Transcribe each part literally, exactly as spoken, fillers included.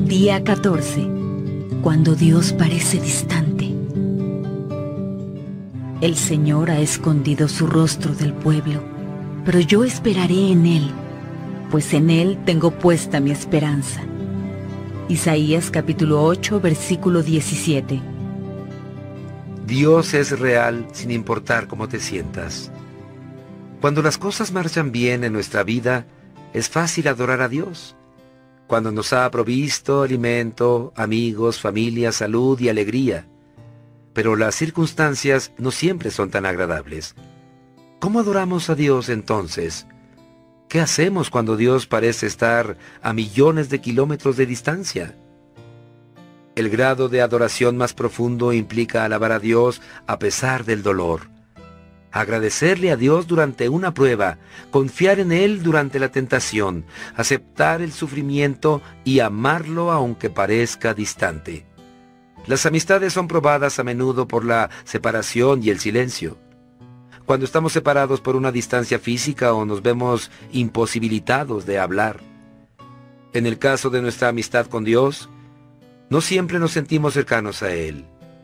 Día catorce. Cuando Dios parece distante. El Señor ha escondido su rostro del pueblo, pero yo esperaré en Él, pues en Él tengo puesta mi esperanza. Isaías capítulo ocho, versículo diecisiete. Dios es real sin importar cómo te sientas. Cuando las cosas marchan bien en nuestra vida, es fácil adorar a Dios. Cuando nos ha provisto alimento, amigos, familia, salud y alegría. Pero las circunstancias no siempre son tan agradables. ¿Cómo adoramos a Dios entonces? ¿Qué hacemos cuando Dios parece estar a millones de kilómetros de distancia? El grado de adoración más profundo implica alabar a Dios a pesar del dolor. Agradecerle a Dios durante una prueba, confiar en Él durante la tentación, aceptar el sufrimiento y amarlo aunque parezca distante. Las amistades son probadas a menudo por la separación y el silencio. Cuando estamos separados por una distancia física o nos vemos imposibilitados de hablar. En el caso de nuestra amistad con Dios, no siempre nos sentimos cercanos a Él.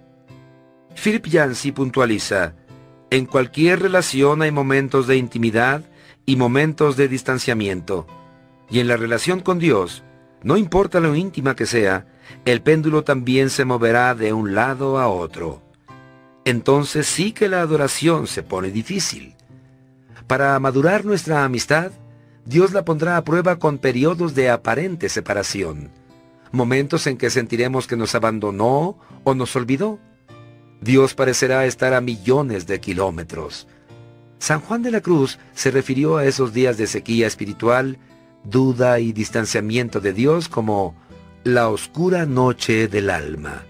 Philip Yancey puntualiza: en cualquier relación hay momentos de intimidad y momentos de distanciamiento. Y en la relación con Dios, no importa lo íntima que sea, el péndulo también se moverá de un lado a otro. Entonces sí que la adoración se pone difícil. Para madurar nuestra amistad, Dios la pondrá a prueba con periodos de aparente separación. Momentos en que sentiremos que nos abandonó o nos olvidó. Dios parecerá estar a millones de kilómetros. San Juan de la Cruz se refirió a esos días de sequía espiritual, duda y distanciamiento de Dios como la oscura noche del alma.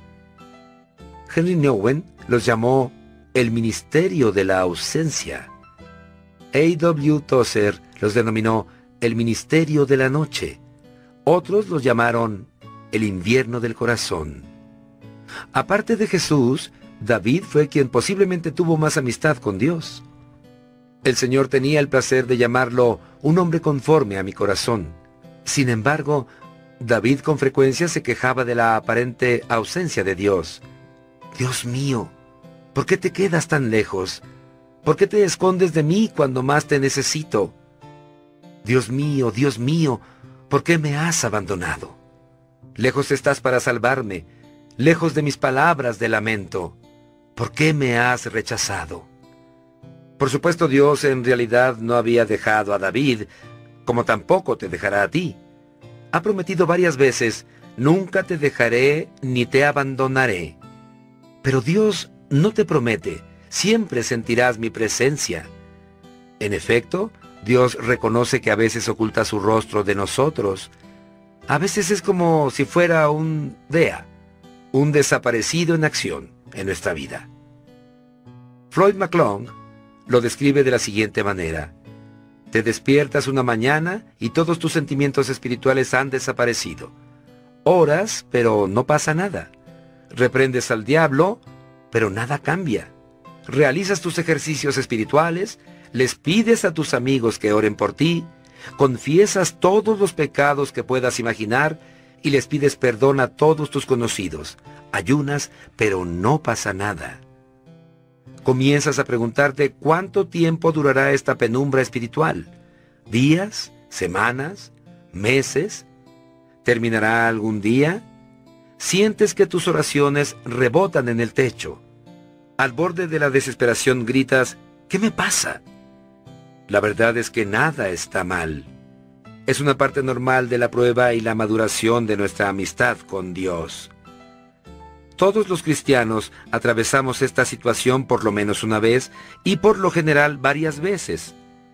Henry Nouwen los llamó el ministerio de la ausencia. A W Tozer los denominó el ministerio de la noche. Otros los llamaron el invierno del corazón. Aparte de Jesús, David fue quien posiblemente tuvo más amistad con Dios. El Señor tenía el placer de llamarlo un hombre conforme a mi corazón. Sin embargo, David con frecuencia se quejaba de la aparente ausencia de Dios. Dios mío, ¿por qué te quedas tan lejos? ¿Por qué te escondes de mí cuando más te necesito? Dios mío, Dios mío, ¿por qué me has abandonado? Lejos estás para salvarme, lejos de mis palabras de lamento. ¿Por qué me has rechazado? Por supuesto, Dios en realidad no había dejado a David, como tampoco te dejará a ti. Ha prometido varias veces: nunca te dejaré ni te abandonaré. Pero Dios no te promete: siempre sentirás mi presencia. En efecto, Dios reconoce que a veces oculta su rostro de nosotros. A veces es como si fuera un D E A, un desaparecido en acción en nuestra vida. Floyd McClung lo describe de la siguiente manera: te despiertas una mañana y todos tus sentimientos espirituales han desaparecido. Oras, pero no pasa nada. Reprendes al diablo, pero nada cambia. Realizas tus ejercicios espirituales, les pides a tus amigos que oren por ti, confiesas todos los pecados que puedas imaginar y les pides perdón a todos tus conocidos. Ayunas, pero no pasa nada. Comienzas a preguntarte cuánto tiempo durará esta penumbra espiritual. ¿Días? ¿Semanas? ¿Meses? ¿Terminará algún día? Sientes que tus oraciones rebotan en el techo. Al borde de la desesperación gritas: ¿qué me pasa? La verdad es que nada está mal. Es una parte normal de la prueba y la maduración de nuestra amistad con Dios. Todos los cristianos atravesamos esta situación por lo menos una vez y por lo general varias veces.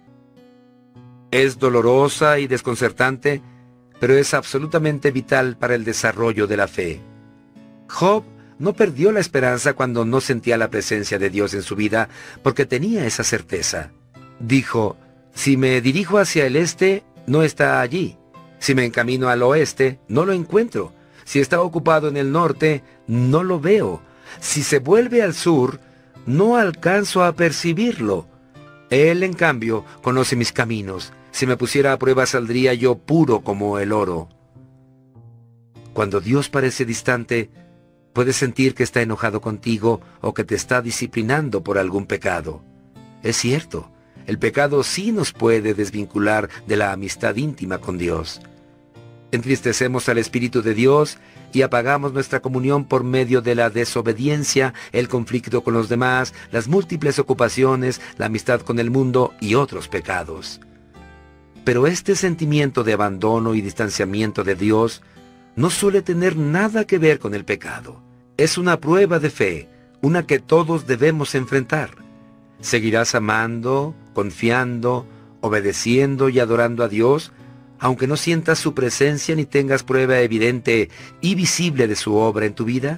Es dolorosa y desconcertante, pero es absolutamente vital para el desarrollo de la fe. Job no perdió la esperanza cuando no sentía la presencia de Dios en su vida, porque tenía esa certeza. Dijo: si me dirijo hacia el este, no está allí. Si me encamino al oeste, no lo encuentro. Si está ocupado en el norte, no lo veo. Si se vuelve al sur, no alcanzo a percibirlo. Él, en cambio, conoce mis caminos. Si me pusiera a prueba, saldría yo puro como el oro. Cuando Dios parece distante, puedes sentir que está enojado contigo o que te está disciplinando por algún pecado. Es cierto, el pecado sí nos puede desvincular de la amistad íntima con Dios. Entristecemos al Espíritu de Dios y apagamos nuestra comunión por medio de la desobediencia, el conflicto con los demás, las múltiples ocupaciones, la amistad con el mundo y otros pecados. Pero este sentimiento de abandono y distanciamiento de Dios no suele tener nada que ver con el pecado. Es una prueba de fe, una que todos debemos enfrentar. Seguirás amando, confiando, obedeciendo y adorando a Dios, aunque no sientas su presencia ni tengas prueba evidente y visible de su obra en tu vida.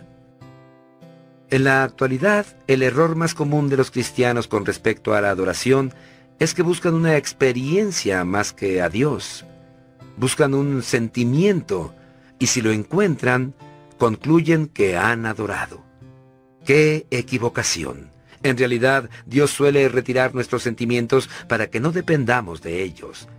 En la actualidad, el error más común de los cristianos con respecto a la adoración es que buscan una experiencia más que a Dios. Buscan un sentimiento, y si lo encuentran, concluyen que han adorado. ¡Qué equivocación! En realidad, Dios suele retirar nuestros sentimientos para que no dependamos de ellos.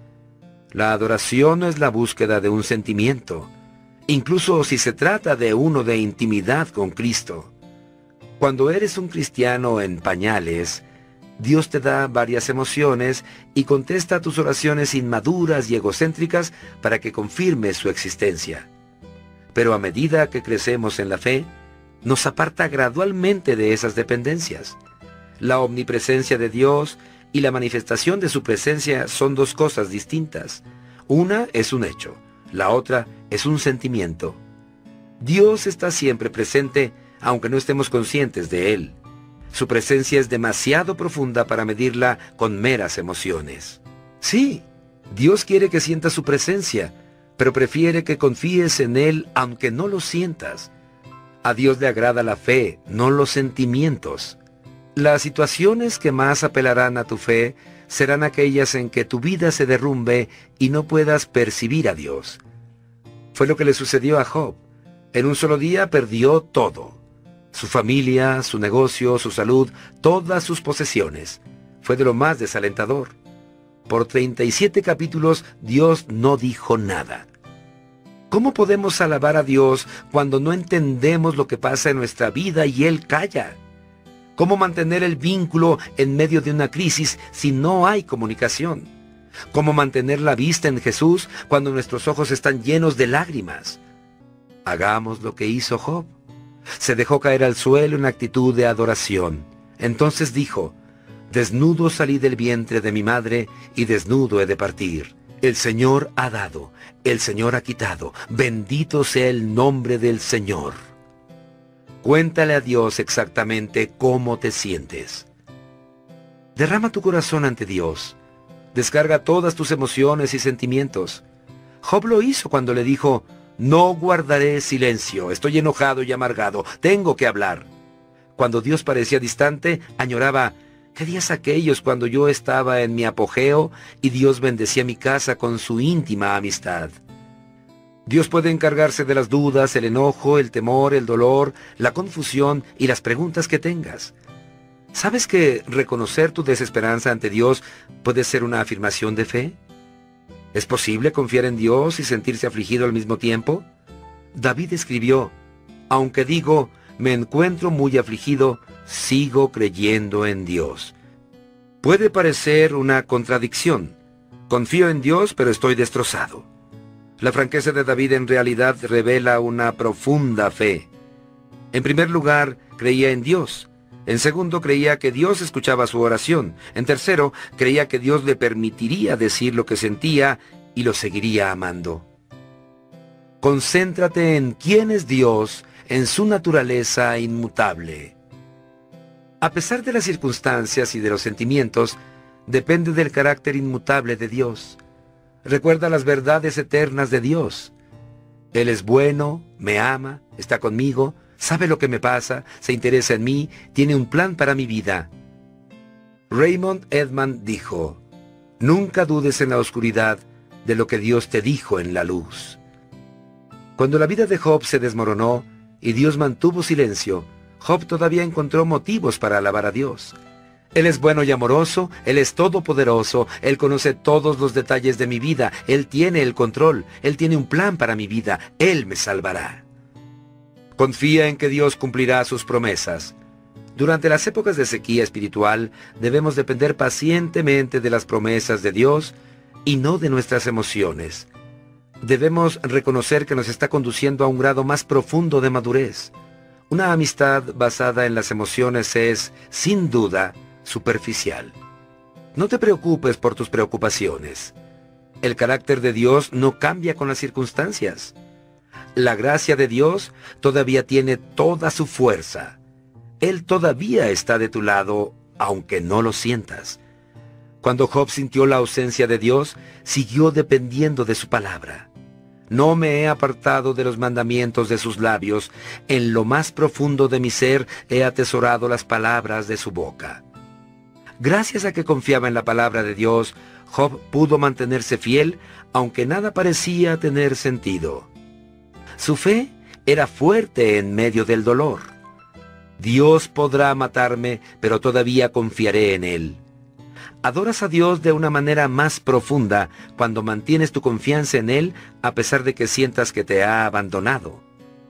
La adoración no es la búsqueda de un sentimiento, incluso si se trata de uno de intimidad con Cristo. Cuando eres un cristiano en pañales, Dios te da varias emociones y contesta tus oraciones inmaduras y egocéntricas para que confirmes su existencia. Pero a medida que crecemos en la fe, nos aparta gradualmente de esas dependencias. La omnipresencia de Dios y la manifestación de su presencia son dos cosas distintas. Una es un hecho, la otra es un sentimiento. Dios está siempre presente, aunque no estemos conscientes de Él. Su presencia es demasiado profunda para medirla con meras emociones. Sí, Dios quiere que sientas su presencia, pero prefiere que confíes en Él aunque no lo sientas. A Dios le agrada la fe, no los sentimientos. Las situaciones que más apelarán a tu fe serán aquellas en que tu vida se derrumbe y no puedas percibir a Dios. Fue lo que le sucedió a Job. En un solo día perdió todo. Su familia, su negocio, su salud, todas sus posesiones. Fue de lo más desalentador. Por treinta y siete capítulos Dios no dijo nada. ¿Cómo podemos alabar a Dios cuando no entendemos lo que pasa en nuestra vida y Él calla? ¿Cómo mantener el vínculo en medio de una crisis si no hay comunicación? ¿Cómo mantener la vista en Jesús cuando nuestros ojos están llenos de lágrimas? Hagamos lo que hizo Job. Se dejó caer al suelo en actitud de adoración. Entonces dijo: desnudo salí del vientre de mi madre y desnudo he de partir. El Señor ha dado, el Señor ha quitado. Bendito sea el nombre del Señor. Cuéntale a Dios exactamente cómo te sientes. Derrama tu corazón ante Dios. Descarga todas tus emociones y sentimientos. Job lo hizo cuando le dijo: no guardaré silencio, estoy enojado y amargado, tengo que hablar. Cuando Dios parecía distante, añoraba: ¿qué días aquellos cuando yo estaba en mi apogeo y Dios bendecía mi casa con su íntima amistad? Dios puede encargarse de las dudas, el enojo, el temor, el dolor, la confusión y las preguntas que tengas. ¿Sabes que reconocer tu desesperanza ante Dios puede ser una afirmación de fe? ¿Es posible confiar en Dios y sentirse afligido al mismo tiempo? David escribió: aunque digo, me encuentro muy afligido, sigo creyendo en Dios. Puede parecer una contradicción. Confío en Dios, pero estoy destrozado. La franqueza de David en realidad revela una profunda fe. En primer lugar, creía en Dios. En segundo, creía que Dios escuchaba su oración. En tercero, creía que Dios le permitiría decir lo que sentía y lo seguiría amando. Concéntrate en quién es Dios, en su naturaleza inmutable. A pesar de las circunstancias y de los sentimientos, depende del carácter inmutable de Dios. Recuerda las verdades eternas de Dios. Él es bueno, me ama, está conmigo, sabe lo que me pasa, se interesa en mí, tiene un plan para mi vida. Raymond Edman dijo: nunca dudes en la oscuridad de lo que Dios te dijo en la luz. Cuando la vida de Job se desmoronó y Dios mantuvo silencio, Job todavía encontró motivos para alabar a Dios. Él es bueno y amoroso, Él es todopoderoso, Él conoce todos los detalles de mi vida, Él tiene el control, Él tiene un plan para mi vida, Él me salvará. Confía en que Dios cumplirá sus promesas. Durante las épocas de sequía espiritual, debemos depender pacientemente de las promesas de Dios y no de nuestras emociones. Debemos reconocer que nos está conduciendo a un grado más profundo de madurez. Una amistad basada en las emociones es, sin duda, superficial. No te preocupes por tus preocupaciones. El carácter de Dios no cambia con las circunstancias. La gracia de Dios todavía tiene toda su fuerza. Él todavía está de tu lado, aunque no lo sientas. Cuando Job sintió la ausencia de Dios, siguió dependiendo de su palabra. No me he apartado de los mandamientos de sus labios. En lo más profundo de mi ser he atesorado las palabras de su boca. Gracias a que confiaba en la palabra de Dios, Job pudo mantenerse fiel, aunque nada parecía tener sentido. Su fe era fuerte en medio del dolor. Dios podrá matarme, pero todavía confiaré en Él. Adoras a Dios de una manera más profunda cuando mantienes tu confianza en Él a pesar de que sientas que te ha abandonado.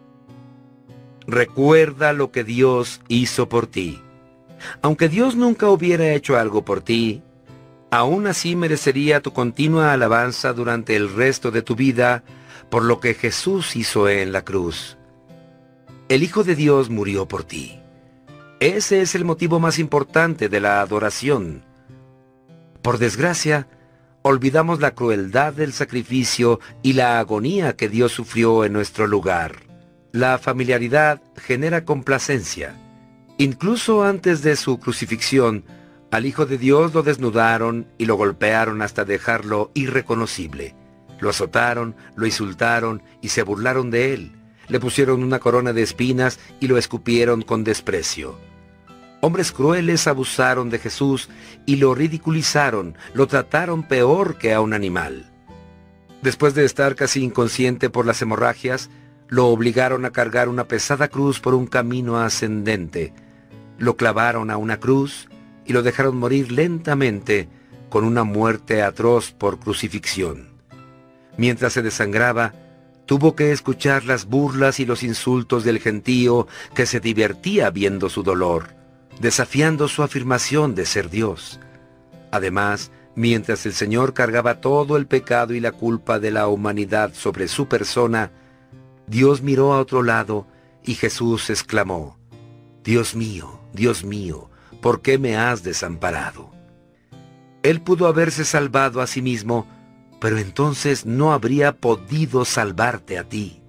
Recuerda lo que Dios hizo por ti. Aunque Dios nunca hubiera hecho algo por ti, aún así merecería tu continua alabanza durante el resto de tu vida por lo que Jesús hizo en la cruz. El Hijo de Dios murió por ti. Ese es el motivo más importante de la adoración. Por desgracia, olvidamos la crueldad del sacrificio y la agonía que Dios sufrió en nuestro lugar. La familiaridad genera complacencia. Incluso antes de su crucifixión, al Hijo de Dios lo desnudaron y lo golpearon hasta dejarlo irreconocible. Lo azotaron, lo insultaron y se burlaron de él. Le pusieron una corona de espinas y lo escupieron con desprecio. Hombres crueles abusaron de Jesús y lo ridiculizaron, lo trataron peor que a un animal. Después de estar casi inconsciente por las hemorragias, lo obligaron a cargar una pesada cruz por un camino ascendente. Lo clavaron a una cruz y lo dejaron morir lentamente con una muerte atroz por crucifixión. Mientras se desangraba, tuvo que escuchar las burlas y los insultos del gentío que se divertía viendo su dolor, desafiando su afirmación de ser Dios. Además, mientras el Señor cargaba todo el pecado y la culpa de la humanidad sobre su persona, Dios miró a otro lado y Jesús exclamó: «Dios mío, Dios mío, ¿por qué me has desamparado?». Él pudo haberse salvado a sí mismo, pero entonces no habría podido salvarte a ti.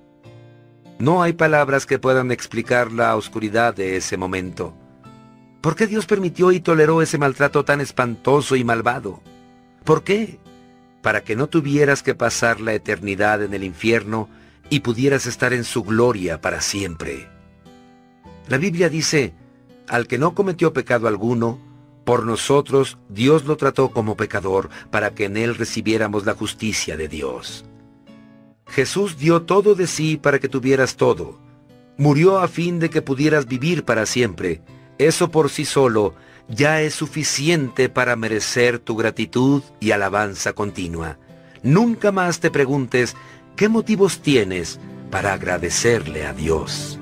No hay palabras que puedan explicar la oscuridad de ese momento. ¿Por qué Dios permitió y toleró ese maltrato tan espantoso y malvado? ¿Por qué? Para que no tuvieras que pasar la eternidad en el infierno y pudieras estar en su gloria para siempre. La Biblia dice: al que no cometió pecado alguno, por nosotros Dios lo trató como pecador, para que en él recibiéramos la justicia de Dios. Jesús dio todo de sí para que tuvieras todo. Murió a fin de que pudieras vivir para siempre. Eso por sí solo ya es suficiente para merecer tu gratitud y alabanza continua. Nunca más te preguntes qué motivos tienes para agradecerle a Dios.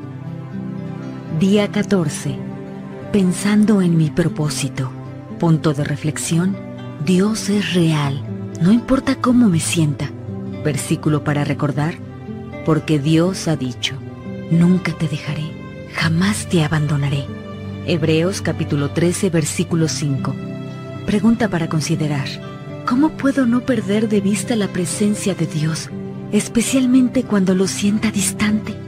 Día catorce. Pensando en mi propósito. Punto de reflexión: Dios es real, no importa cómo me sienta. Versículo para recordar: porque Dios ha dicho, nunca te dejaré, jamás te abandonaré. Hebreos capítulo trece, versículo cinco. Pregunta para considerar: ¿cómo puedo no perder de vista la presencia de Dios, especialmente cuando lo sienta distante?